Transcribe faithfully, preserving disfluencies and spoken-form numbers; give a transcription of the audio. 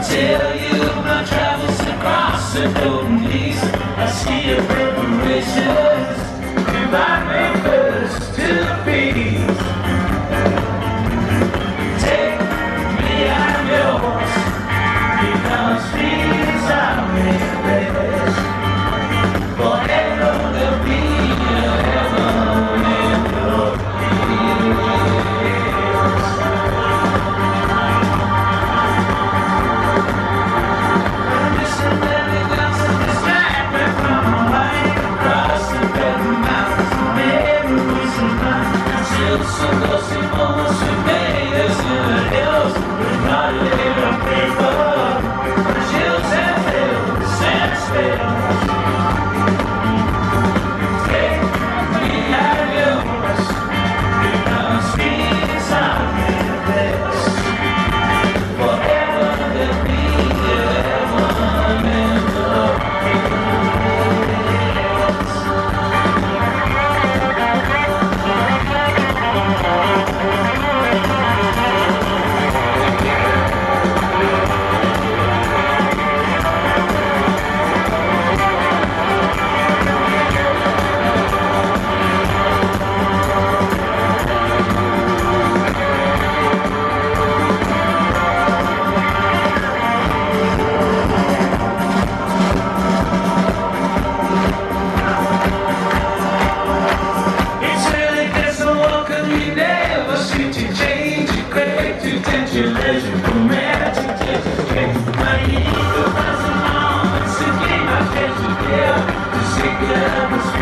tell you my travels across the golden east. I see your preparations, invite me first to the beach. Take me, I'm yours, because these are many places. Forever there'll be a heaven in your ears. I'm just a belly dance to distract me from my mind. Across the bedroom mountains, memories of mine. Still so close to moments we made us in the hills. We're not laid on paper, but chills and hills and spills. Leisure for magic, just change my ego, pass along, it's a game I treasure, yeah, to seek the